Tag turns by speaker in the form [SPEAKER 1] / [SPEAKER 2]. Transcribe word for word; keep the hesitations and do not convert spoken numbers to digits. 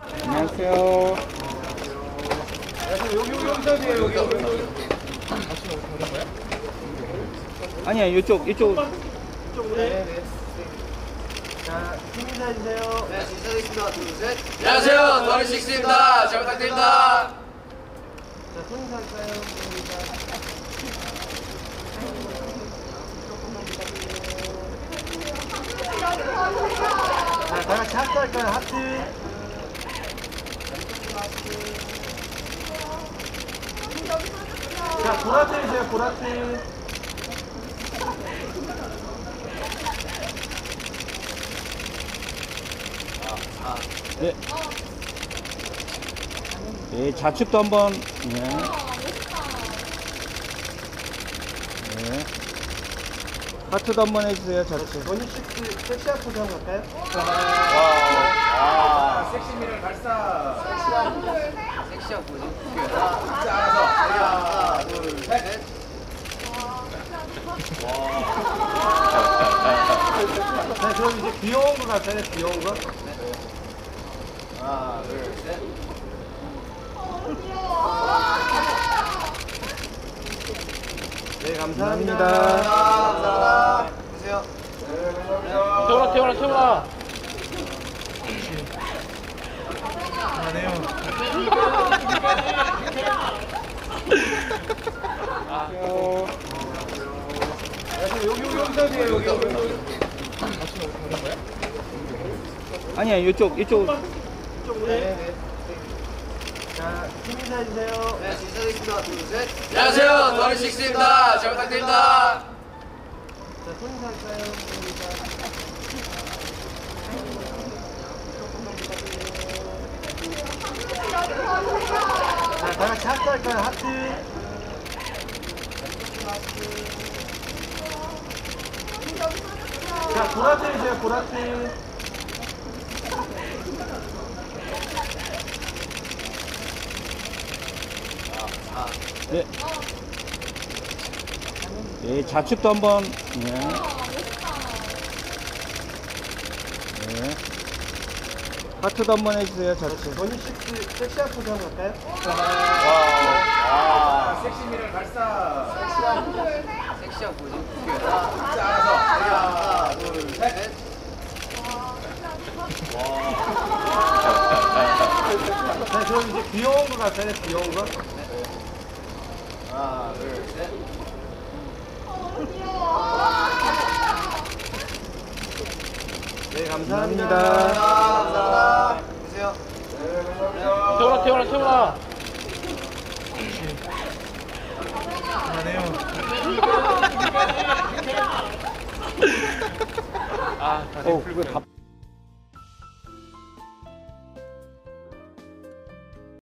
[SPEAKER 1] 안녕하세요.
[SPEAKER 2] 여기 여기 여기 서세요. 여기 여기.
[SPEAKER 1] 아니야, 이쪽 이쪽.
[SPEAKER 2] 이쪽으로. 네, 네. 자, 팀 인사 해주세요.
[SPEAKER 3] 네, 인사드리겠습니다. 둘, 셋. 안녕하세요, 더리식스입니다. 잘 부탁드립니다.
[SPEAKER 2] 자, 손 인사 할까요? 손 인사. 자, 다 같이 하트 할까요? 하트. 자, 보라트 해주세요. 보라트.
[SPEAKER 1] 네. 네, 좌측도 한번. 네. 네. 하트도 한번 해주세요. 좌측.
[SPEAKER 2] 더니식스 섹시한 포즈 한번 갈까요?
[SPEAKER 3] 와,
[SPEAKER 2] 섹시미를 발사.
[SPEAKER 3] 섹시한 포즈.
[SPEAKER 2] 자, 알아서. 하나, 둘, 셋. 자, 그럼 이제 귀여운 거 갈까요? 귀여운 거?
[SPEAKER 3] 하나, 둘, 셋.
[SPEAKER 2] 네, 감사합니다.
[SPEAKER 3] 감사합니다. 보세요.
[SPEAKER 4] 태워라 태워라 태워라.
[SPEAKER 2] 여기 여기 여기 서세요. 여기 여기 여기.
[SPEAKER 1] 아니야, 이쪽 이쪽.
[SPEAKER 2] 이쪽으로. 네, 네. 자, 팀 인사 해주세요.
[SPEAKER 3] 네, 인사드리겠습니다. 둘, 셋. 안녕하세요, 더리식스입니다. 잘 부탁드립니다.
[SPEAKER 2] 자, 손 인사 할까요? 손 인사. 자, 다 같이 하트 할까요? 하트. 자, 보라트 해주세요. 보라트.
[SPEAKER 1] 네. 네, 좌측도 한번. 네. 네. 하트도 한번 해주세요. 좌측.
[SPEAKER 2] 더니식스 섹시한 포즈 한번 갈까요?
[SPEAKER 3] 와,
[SPEAKER 2] 섹시미를 발사.
[SPEAKER 3] 섹시한 포즈.
[SPEAKER 2] 자, 알아서. 하나, 둘, 셋. 자, 그럼 이제 귀여운 거 갈까요? 귀여운 거?
[SPEAKER 3] 하나, 둘, 셋.
[SPEAKER 2] 네, 감사합니다.
[SPEAKER 3] 감사합니다. 보세요.
[SPEAKER 4] 태워라 태워라 태워라.
[SPEAKER 1] 어, 왜 밥.